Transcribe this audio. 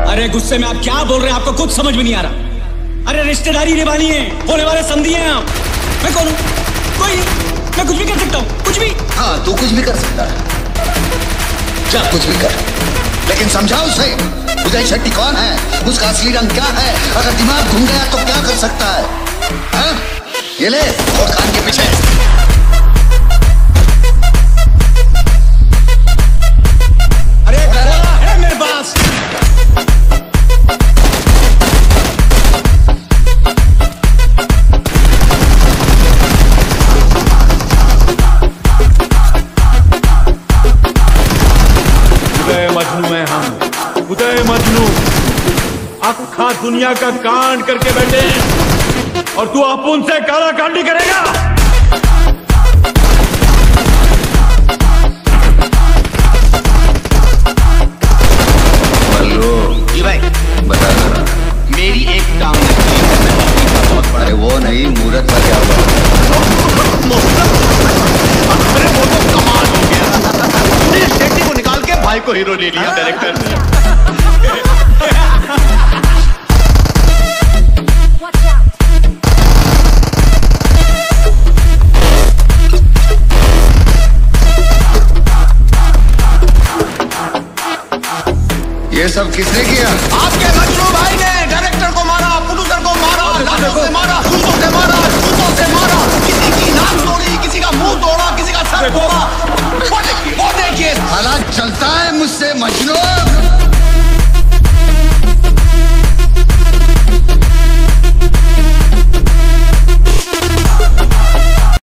अरे गुस्से में आप क्या बोल रहे हैं? आपको कुछ समझ में नहीं आ रहा। अरे रिश्तेदारी निभानी है, होने वाले समझी हैं आप। मैं कौन हूँ? कोई नहीं, मैं कुछ भी कर सकता हूँ, कुछ भी। हाँ, तू कुछ भी कर सकता है, जा कुछ भी कर, लेकिन समझा उसे उदय शेट्टी कौन है, उसका असली रंग क्या है। अगर दिमाग घूम गया तो क्या कर सकता है? हाँ? ये ले और कान के पीछे। अरे बोला है मेरे पास। उदय मजनू है हम, उदय मजनू। अखा दुनिया का कांड करके बैठे हैं और तू अपुन से काला कांडी करेगा। बल्लू जी भाई बता जरा, मेरी एक टांग बहुत बड़ा है, वो नहीं मुहूर्त का क्या हुआ? अरे वो तो कमाल हो गया, शेट्टी को निकाल के भाई को हीरो ले लिया डायरेक्टर ने। ये सब किसने किया? आपके मजनू भाई ने डायरेक्टर को मारा, प्रोड्यूसर को मारा, लातों से मारा, जूतों से मारा, जूतों से मारा, किसी की नाक तोड़ी, किसी का मुंह तोड़ा, किसी का सर तोड़ा। वो देखिए हालात चलता है मुझसे मजनू।